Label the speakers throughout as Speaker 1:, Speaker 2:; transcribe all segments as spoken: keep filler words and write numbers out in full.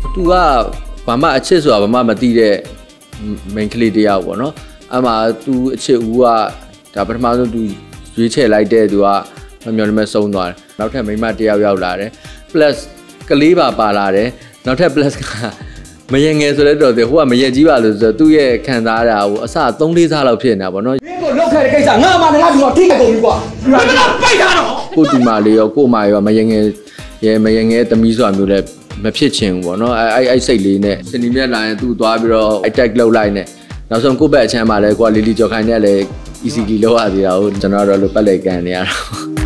Speaker 1: သူကဘာမှအချစ်ဆိုတာဘာမှမသိတဲ့ main ကလေးတယောက်ပေါ့နော်အမှသူအချစ်ဦးကဒါပထမဆုံးသူရွေးချယ်လိုက်တဲ့သူကမမျော်လင့်မဲ့ဆုံးသွားတယ်နောက်ထပ်မိန်းမတယောက်ရောက်လာတယ် plus ကလေးပါပါလာတယ်နောက်ထပ် plus ကမရငယ်ဆိုတဲ့တော်တယ်ဟိုကမရကြီးပါလို့ဆိုတော့သူ့ရဲ့ခံစားတာဟိုအစသုံးလေးစားလောက်ဖြစ်နေတာပေါ့နော်မင်းကိုလောက်ခဲ့တဲ့ကိစ္စငါမှလည်းငါဒီတော့ထိခဲ့ကုန်ပြီကွာငါကပိတ်ထားတော့ကိုတူမလေးရောကိုမရောမရငယ်ရဲမရငယ်သမီးဆိုတာမျိုးလည်းမဖြစ်ချင်ဘူးပေါ့နော်အဲအဲအဲ့စိတ်လေးနဲ့စင်ဒီမြက်လာရင်သူ့သွားပြီးတော့ attack လုပ်လိုက်နဲ့နောက်ဆုံးကိုယ့်ဘက်အချမ်းမှာလဲကိုကလီလီကြော်ခိုင်းနဲ့လဲ E C D လောက်ရသေးတာကိုကျွန်တော်တို့လိုပတ်လေကန်နေရတာ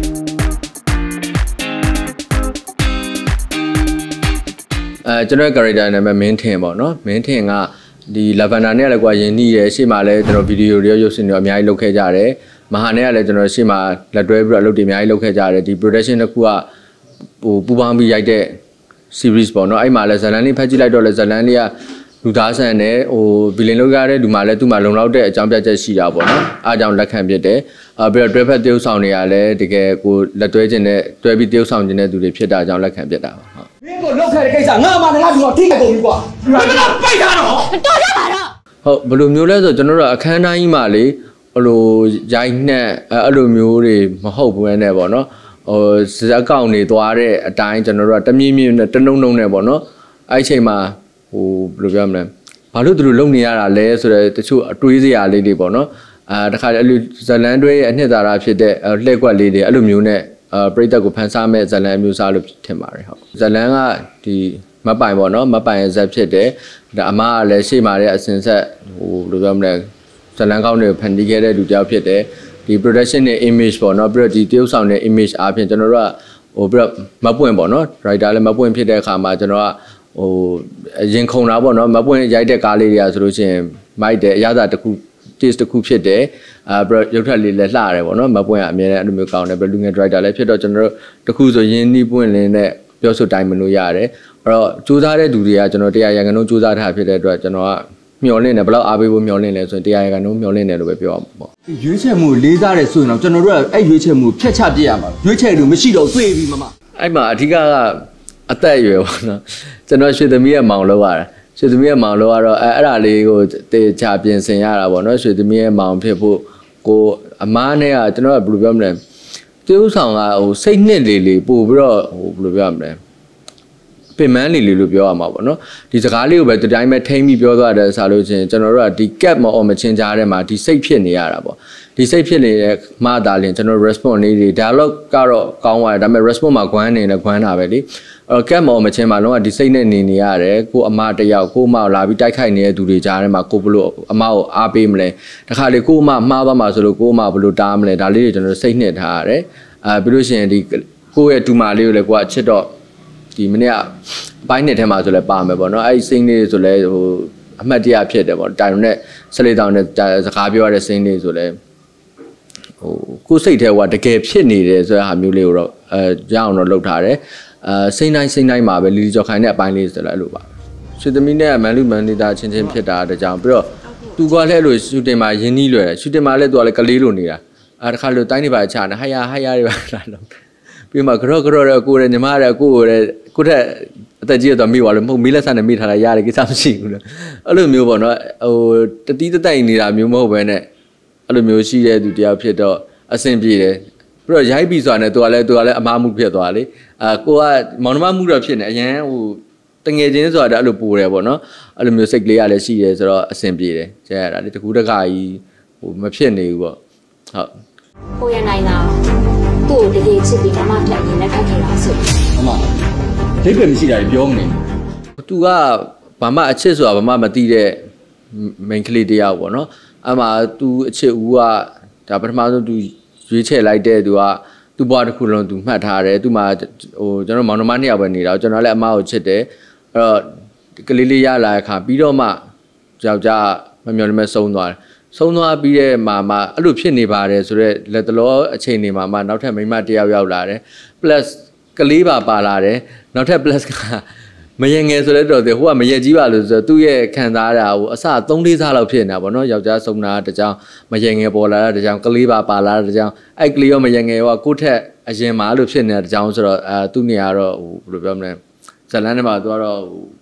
Speaker 1: အဲကျွန်တော် character နာမည်မင်းထင်ပေါ့နော်မင်းထင်ကဒီ Lavender နဲ့လည်းကွာယဉ်နှီးရရှေ့မှာလည်းကျွန်တော်ဗီဒီယိုတွေရုပ်ရှင်တွေအများကြီးလုပ်ခဲ့ကြတယ်မဟာနဲ့ကလည်းကျွန်တော်ရှေ့မှာလက်တွဲပြီးတော့အလုပ်တွေအများကြီးလုပ်ခဲ့ကြတယ်ဒီ production တစ်ခုကဟိုပူပေါင်းပြီးရိုက်တဲ့ series ပေါ့နော်အဲ့မှာလည်းဇလန်လေးဖတ်ကြည့်လိုက်တော့လည်းဇလန်လေးကလူသားဆန်နဲ့ဟိုဗီလင်လုပ်ရတဲ့လူမှလည်းသူ့မှာလုံလောက်တဲ့အကြောင်းပြချက်ရှိတာပေါ့နော်အားကြောင့်လက်ခံဖြစ်တယ်အဲပြီးတော့တွဲဖက်တရုပ်ဆောင်တွေကလည်းတကယ်ကိုလက်တွဲခြင်းနဲ့တွဲပြီးတရုပ်ဆောင်ခြင်းတဲ့သူတွေဖြစ်တာကြောင့်လက်ခံဖြစ်တာပါဟုတ်မင်းကိုလောက်ခဲ့တဲ့ကိစ္စငါမှလည်းငါဒီတော့ထိခဲ့ကုန်ပြီကွာငါကပိတ်ထားတော့တော်ကြပါတော့ဟုတ်ဘယ်လိုမျိုးလဲဆိုကျွန်တော်တို့အခန်းတိုင်းကြီးမှာလေဟိုလိုရိုက်နှက်အဲ့လိုမျိုးတွေမဟုတ်ဘူးနဲ့ပေါ့နော်ဟိုဇက်ကောင်တွေသွားတဲ့အတိုင်းကျွန်တော်တို့ကတမြင့်မြင့်နဲ့တနှုံနှုံနဲ့ပေါ့နော်အဲ့ချိန်မှာဟိုဘယ်လိုပြောမလဲဘာလို့သူတို့လုံနေရတာလဲဆိုတော့တချို့အတွေးစရာလေးတွေပေါ့နော်အာတခါအဲ့လိုဇလန်တွဲရဲ့အနှစ်သာရဖြစ်တဲ့လှည့်ကွက်လေးတွေအဲ့လိုမျိုးနဲ့အာပရိသတ်ကိုဖန်ဆားမဲ့ဇလန်မျိုးစားလို့ထင်ပါတယ်ဟုတ်ဇလန်ကဒီမပိုင်ပေါ့နော်မပိုင်ရဲ့ဇက်ဖြစ်တယ်ဒါအမကလည်းရှေ့မှာတဲ့အစင်ဆက်ဟိုဘယ်လိုပြောမလဲဇလန်ကောင်းတွေကိုဖန်တီးခဲ့တဲ့လူတယောက်ဖြစ်တယ်ဒီ production နဲ့ image ပေါ့နော်ပြီးတော့ဒီတရုပ်ဆောင်တဲ့ image အားဖြင့်ကျွန်တော်တို့ကဟိုပြီးတော့မပွင့်ပေါ့နော် writer လည်းမပွင့်ဖြစ်တဲ့အခါမှာကျွန်တော်ကဟိုရင်ခုန်တာပေါ့နော်မပွင့်ရိုက်တဲ့ကားလေးတွေကဆိုလို့ရှိရင်မိုက်တယ်အရသာတစ်ခု taste တစ်ခုဖြစ်တယ်အာပြီးတော့ရုပ်ထက်လေးလည်းလှတယ်ပေါ့နော်မပွင့်ကအမြဲတမ်းအဲ့လိုမျိုးကောင်းတယ်ပြီးလူငယ် writer လည်းဖြစ်တော့ကျွန်တော်တို့တစ်ခုဆိုရင်းနှီးပွင့်လင်းတဲ့ပြောဆိုတိုင်းမလို့ရတယ်အဲ့တော့စူးစမ်းတဲ့သူတွေကကျွန်တော်တရားရန်ကုန်စူးစမ်းထားဖြစ်တဲ့အတွက်ကျွန်တော်ကမျောလင့်တယ်ဘယ်လောက်အားပေးဖို့မျောလင့်လဲဆိုရင်တရားရန်ကုန်မျောလင့်တယ်လို့ပဲပြောရမှာပေါ့ရွေးချယ်မှုလေးစားတယ်ဆိုရင်တော့ကျွန်တော်တို့ကအဲ့ရွေးချယ်မှုဖျက်ချပြရမှာရွေးချယ်လို့မရှိတော့တွေ့ပြီမမအဲ့မှာအဓိကကအသက်အရွယ်ပေါ့နော်ကျွန်တော်ရွှေသမီးရဲ့မောင်လောက်ရတာရွှေသမီးရဲ့မောင်လောက်ရတော့အဲအဲ့ဒါလေးကိုတေချာပြင်ဆင်ရတာပေါ့နော်ရွှေသမီးရဲ့မောင်ဖြစ်ဖို့ကိုအမားနဲ့ကကျွန်တော်ကဘယ်လိုပြောမလဲတေးဥဆောင်ကဟိုစိတ်နှစ်လေးလေးပို့ပြီးတော့ဟိုဘယ်လိုပြောမလဲပင်မန်းလေးလေးလို့ပြောရမှာပေါ့နော်ဒီစကားလေးကိုပဲဒီတိုင်းပဲထိမ့်ပြီးပြောသွားတယ်ဆိုလို့ချင်းကျွန်တော်တို့ကဒီ gap မအောင်မချင်းကြားထဲမှာဒီစိတ်ဖြစ်နေရတာပေါ့ဒီစိတ်ဖြစ်နေတဲ့မှသာလင်ကျွန်တော် response လေးတွေ dialogue ကတော့ကောင်းပါတယ်ဒါပေမဲ့ response မှာခွမ်းနေတယ်ခွမ်းတာပဲလေအဲ့ gap မအောင်မချင်းမှာလုံးဝဒီစိတ်နဲ့နေနေရတယ်ကိုအမတယောက်ကိုအမလာပြီးတိုက်ခိုက်နေတဲ့သူတွေကြားထဲမှာကိုဘလို့အမကိုအားပေးမလဲတခါလေကိုအမမှားသွားမှာဆိုလို့ကိုအမဘလို့တားမလဲဒါလေးတွေကျွန်တော်စိတ်နှစ်ထားရတယ်အဲပြီးလို့ရှိရင်ဒီကိုရဲ့ဒူမာလေးကိုလည်းကိုကအချစ်တော့ဒီမနေ့ကဘိုင်းနှစ်ထဲမှာဆိုလဲပါမယ်ပေါ့နော်အဲ့ဒီစိမ့်လေးဆိုလဲဟိုအမှတ်တရဖြစ်တယ်ပေါ့တိုင်နဲ့ဆက်လေးတောင်နဲ့စကားပြောရတဲ့စိမ့်လေးဆိုလဲဟိုကိုစိတ်ထဲကတကယ်ဖြစ်နေတယ်ဆိုတဲ့ဟာမျိုးလေးကိုတော့အဲရအောင်တော့လုပ်ထားတယ်အဲစိမ့်တိုင်းစိမ့်တိုင်းမှာပဲလီလီကျော်ခိုင်တဲ့အပိုင်းလေးဆိုလဲအဲ့လိုပါရွှေသမီးနဲ့မန်လူမန်နေတာချင်းချင်းဖြစ်တာတကြောင်ပြီးတော့သူကလည်းအဲ့လိုရှူတင်မှာရင်းနှီးလွယ်တယ်ရှူတင်မှာလည်းသူကလည်းကလေးလိုနေတာအဲတခါလို့တိုင်းနေပါချာနေဟယာဟယာတွေပါလာတော့ပြီးမှကြော့ကြော့တဲ့ကိုရဲ့ညီမရဲ့ကိုရဲ့ကိုတဲ့အသက်ကြီးတော့မိသွားလို့မဟုတ်မီးလက်ဆန်နဲ့မိထားတာရတယ်ကိစ္စမရှိဘူးလို့အဲ့လိုမျိုးပေါ့နော်ဟိုတတိတတိုက်နေတာမျိုးမဟုတ်ဘဲနဲ့အဲ့လိုမျိုးရှိတဲ့သူတယောက်ဖြစ်တော့အဆင်ပြေတယ်ပြီးတော့ရိုက်ပြီးဆိုတာနဲ့သူကလည်းသူကလည်းအမားမှုဖြစ်သွားလေအာကိုကမောင်နှမမှုတော့ဖြစ်နေအရန်ဟိုတငယ်ချင်းဆိုတာအဲ့လိုပိုတယ်ပေါ့နော်အဲ့လိုမျိုးစိတ်ကလေးကလည်းရှိတယ်ဆိုတော့အဆင်ပြေတယ်ကျဲရတာလေတကူတခါကြီးဟိုမဖြစ်နေဘူးပေါ့ဟုတ်
Speaker 2: ကိုရနိုင်တာကိုတကယ်ချစ်ပြီးမမထက်ရင်လည်းခက်ခဲတာဆို
Speaker 1: အမဒိတ်ပဲမရှိတာပြောမနေသူကဘာမှအချစ်ဆိုတာဘာမှမသိတဲ့ main ကလေးတယောက်ပေါ့နော်အမှသူအချစ်ဦးကဒါပထမဆုံးသူရွေးချယ်လိုက်တဲ့သူကသူ့ဘဝတစ်ခုလုံးသူမှတ်ထားတယ်သူမှဟိုကျွန်တော်မောင်နှမနှစ်ယောက်ပဲနေတာကျွန်တော်လည်းအမကိုချစ်တယ်အဲ့တော့ကလေးလေးရလာတဲ့အခါပြီးတော့မှယောက်ျားမမျော်လင့်မဲ့ဆုံးသွားတယ်ဆုံးသွားပြီးတဲ့မှာမှအဲ့လိုဖြစ်နေပါတယ်ဆိုတော့လက်တလောအချိန်တွေမှာမှနောက်ထပ်မိန်းမတယောက်ရောက်လာတယ် plus ကလေးပါပါလာတယ်နောက်ထပ် plus ကမရငယ်ဆိုတဲ့တော်တယ်ဟိုကမရကြီးပါလို့ဆိုတော့သူ့ရဲ့ခံစားတာဟိုအစသုံးလေးစားလောက်ဖြစ်နေတာပေါ့နော်ယောက်ျားဆုံးတာတကြောင်မရငယ်ပေါ်လာတာတကြောင်ကလေးပါပါလာတာတကြောင်အဲ့ကလေးရောမရငယ်ရောကိုယ့်ထက်အရင်မှာလို့ဖြစ်နေတာတကြောင်ဆိုတော့အဲသူ့နေရာတော့ဟိုဘယ်လိုပြောမလဲဇလန်းထဲမှာသူကတော့ဟို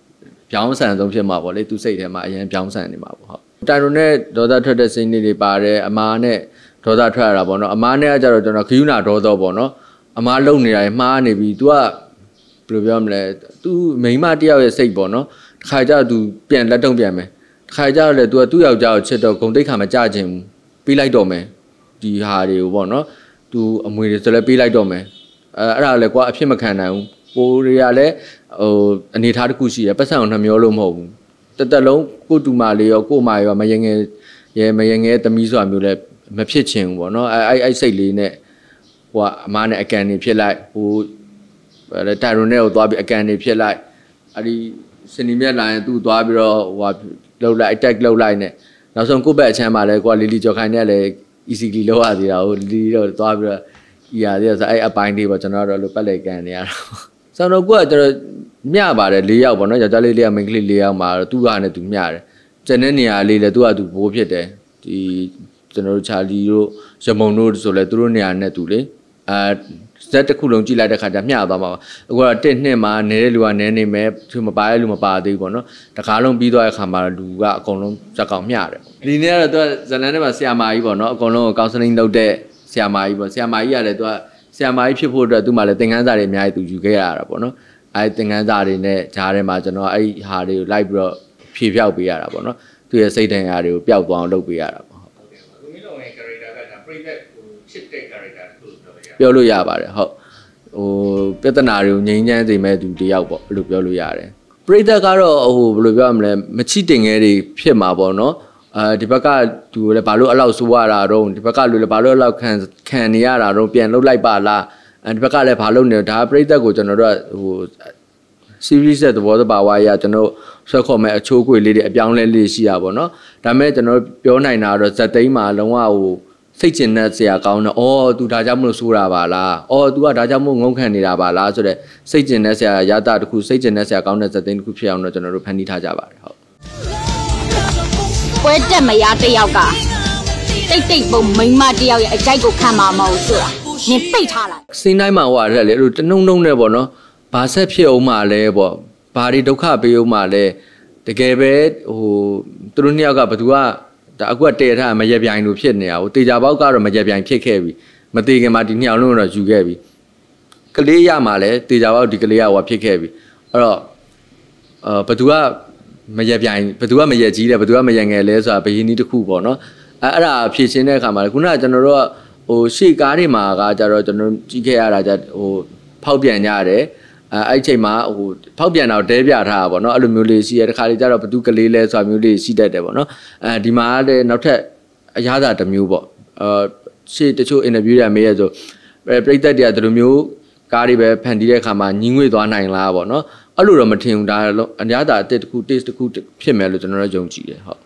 Speaker 1: ပြောင်းဆန်ဆုံးဖြစ်မှာပေါ့လေသူစိတ်ထဲမှာအရင်ပြောင်းဆန်နေမှာပေါ့ဟုတ်တိုင်ရိုနဲ့ဒေါသထွက်တဲ့စိတ်တွေပါတယ်အမားနဲ့ဒေါသထွက်ရတာပေါ့နော်အမားနဲ့ကကြတော့ကျွန်တော်ခယူနာဒေါသပေါ့နော်အမားလုံနေတာမှားနေပြီ तू ကဘယ်လိုပြောမလဲ तू မိန်းမတယောက်ရဲ့စိတ်ပေါ့နော်တစ်ခါကျတော့ तू ပြန်လက်တုံ့ပြန်မယ်တစ်ခါကျတော့လေ तू ကသူ့ယောက်ျားကိုချစ်တော့ဂုံတိတ်ခါမကြခြင်းဘူးပေးလိုက်တော့မယ်ဒီဟာတွေကိုပေါ့နော် तू အမွေတွေဆိုလည်းပေးလိုက်တော့မယ်အဲအဲ့ဒါလည်းကွာအဖြစ်မခံနိုင်ဘူးကိုတွေကလည်းဟိုအနေထားတစ်ခုရှိရပတ်စံအောင်နှမျောလို့မဟုတ်ဘူးတသက်လုံးကိုတူမလေးရောကိုမရောမယငယ်ရဲမယငယ်သမီးဆိုတာမျိုးလည်းမဖြစ်ချင်ဘူးပေါ့နော်အဲအဲ့အဲ့စိတ်လေးနဲ့ဟိုကအမားနဲ့အကန်နေဖြစ်လိုက်ဟိုတိုင်ရိုနဲ့ကိုသွားပြီးအကန်နေဖြစ်လိုက်အဲ့ဒီစနီမြက်လာရင်သူ့သွားပြီးတော့ဟိုလှုပ်လိုက် attack လှုပ်လိုက်နဲ့နောက်ဆုံးကိုယ့်ဘက်အချမ်းမှာလဲကိုကလီလီကြော်ခိုင်နဲ့လည်း easily လောက်ရသေးတာဟိုလီလီတော့သွားပြီးတော့ဤရသေးဆိုအဲ့အပိုင်းလေးပေါ့ကျွန်တော်တို့လိုပတ်လက်ကန်နေရတာဆောင်းတော့ကိုကကျွန်တော်မျှပါတယ်၄ယောက်ပေါ့နော်ယောက်ျားလေးလေးကမိန်းကလေး၄ယောက်မှာသူ့ဟာနဲ့သူမျှတယ်ကျန်တဲ့နေရာလေးလည်းသူ့ဟာသူဘိုးဖြစ်တယ်ဒီကျွန်တော်တို့ချာလီတို့ရမုံတို့ဆိုလဲသူတို့နေရာနဲ့သူလေအဲဇက်တစ်ခုလုံးကြည့်လိုက်တဲ့ခါကျမျှသွားမှာပါအခုတော့တစ်နှစ်မှာနေတဲ့လူကနဲနေမယ်သူမပါတဲ့လူမပါသေးဘူးပေါ့နော်တခါလုံးပြီးသွားတဲ့ခါမှာလူကအကုန်လုံးဇက်ကောင်မျှတယ်ဒီနေ့ကတော့သူကဇလန်ထဲမှာဆရာမကြီးပေါ့နော်အကုန်လုံးကိုကောင်ဆယ်လင်းလုပ်တဲ့ဆရာမကြီးပေါ့ဆရာမကြီးကလည်းသူကဆရာမကြီးဖြစ်ဖို့အတွက်သူ့မှာလည်းသင်ခန်းစာတွေအများကြီးသူယူခဲ့ရတာပေါ့နော်အဲသင်ခန်းစာတွေနဲ့ဂျားထဲမှာကျွန်တော်အဲ့ဟာတွေကိုလိုက်ပြီးတော့ဖြေဖြောက်ပေးရတာပေါ့နော်သူရဲ့စိတ်ဒဏ်ရာတွေကိုပျောက်သွားအောင်လုပ်ပေးရတာပေါ့ဟုတ်ကဲ့ပါကိုမင်းတို့ရဲ့ character ကဒါပြိသက်ကိုချစ်တဲ့ character လို့ပြောလို့ရပြောလို့ရပါတယ်ဟုတ်ဟိုပြဿနာတွေကိုငြိမ်းချမ်းစေမဲ့သူတယောက်ပေါ့လို့ပြောလို့ရတယ်ပြိသက်ကတော့ဟိုဘယ်လိုပြောရမလဲမချစ်တင်ငယ်တွေဖြစ်မှာပေါ့နော်အဲဒီဘက်ကသူလည်းဘာလို့အဲ့လောက်ဆိုးရတာတော့ဒီဘက်ကလူလည်းဘာလို့အဲ့လောက်ခံခံနေရတာတော့ပြန်လှုပ်လိုက်ပါလားအဲဒီဘက်ကလည်းဘာလို့နေဒါပြိသက်ကိုကျွန်တော်တို့ဟို series တဲ့သဘောတဘာဝရကျွန်တော်ဆွဲခေါ်မဲ့အချိုးခွေလေးတွေအပြောင်းလဲလေးရှိရပါတော့ဒါပေမဲ့ကျွန်တော်ပြောနိုင်တာတော့ဇက်သိမ်းမှာလုံးဝဟိုစိတ်ကျင်တဲ့ဆရာကောင်းတော့အော် तू ဒါကြောင့်မလို့ဆိုးတာပါလားအော် तू ကဒါကြောင့်မို့ငုံခံနေတာပါလားဆိုတော့စိတ်ကျင်တဲ့ဆရာရတာတခုစိတ်ကျင်တဲ့ဆရာကောင်းတဲ့ဇက်သိမ်းတခုဖြစ်အောင်တော့ကျွန်တော်တို့ဖန်တီးထားကြပါတယ်ဟုတ်
Speaker 2: ပွဲတက်မရတယောက်ကတိတ်တိတ်ပုံမိန်းမတယောက်ရဲ့အကြိုက်ကိုခံမှာမဟုတ်ဆိုတာနင်ပိတ်ထားလိုက်
Speaker 1: စင်းတိုင်းမှာဟိုရတယ်လေအဲ့လိုတနှုံနှုံနဲ့ပေါ့နော်ဘာဆက်ဖြစ်အောင်မှလဲပေါ့ဘာတွေဒုက္ခပေးအောင်မှလဲတကယ်ပဲဟိုသူတို့နှစ်ယောက်ကဘသူကဒါအခုကတည်ထားမရက်ပြိုင်လို့ဖြစ်နေတာဟိုတေချာပေါက်ကတော့မရက်ပြိုင်ဖြစ်ခဲ့ပြီမသေးခင်မှာဒီနှစ်ယောက်လုံးတော့ယူခဲ့ပြီကလေးရမှာလဲတေချာပေါက်ဒီကလေးကဟိုဖြစ်ခဲ့ပြီအဲ့တော့အာဘသူကမရက်ပြိုင်ဘသူကမရက်ကြီးတယ်ဘသူကမရက်ငယ်လဲဆိုတာဘယင်းနီးတစ်ခုပေါ့နော်အဲအဲ့ဒါဖြည့်ရှင်းတဲ့အခါမှာခုနကကျွန်တော်တို့ကဟိုရှေ့ကားတွေမှာကကြတော့ကျွန်တော်ကြီးခဲ့ရတာကြဟိုဖောက်ပြန်ကြရတယ်အဲအဲ့ချိန်မှာဟိုဖောက်ပြန်တော့တဲပြထားတာပေါ့နော်အဲ့လိုမျိုးလေးရှိရတခါလေးကြတော့ဘသူကလေးလဲဆိုတာမျိုးလေးရှိတတ်တယ်ပေါ့နော်အဲဒီမှာလည်းနောက်ထပ်အရသာတစ်မျိုးပေါ့အာရှေ့တချို့ interview တွေမေးရဆိုပြိသက်တွေကဒီလိုမျိုးကားတွေပဲဖန်တီးတဲ့အခါမှာညီငွေသွားနိုင်လားပေါ့နော်အဲ့လိုတော့မထင်ဘူးဒါအရသာအတစ်တစ်ခု taste တစ်ခုဖြစ်မယ်လို့ကျွန်တော်တို့ယုံကြည်တယ်ဟုတ်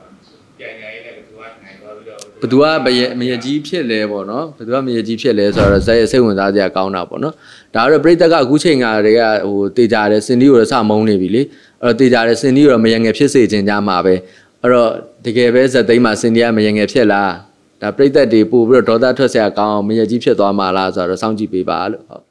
Speaker 1: ဘသူကမရကြီးဖြစ်လဲပေါ့နော်ဘသူကမရကြီးဖြစ်လဲဆိုတော့ဇက်ရဲ့စိတ်ဝင်စားစရာကောင်းတာပေါ့နော်ဒါတော့ပြိသက်ကအခုချိန်ကတွေကဟိုတေချာတယ်စင်ဒီကိုတော့စမုံနေပြီလေအဲ့တော့တေချာတယ်စင်ဒီကိုတော့မရငယ်ဖြစ်စေခြင်းကြမှာပဲအဲ့တော့တကယ်ပဲဇက်သိမ်းမှာစင်ဒီကမရငယ်ဖြစ်လားဒါပြိသက်တွေပို့ပြီးတော့ဒေါသထွက်စရာကောင်းအောင်မရကြီးဖြစ်သွားမှာလားဆိုတော့စောင့်ကြည့်ပေးပါလို့ဟုတ်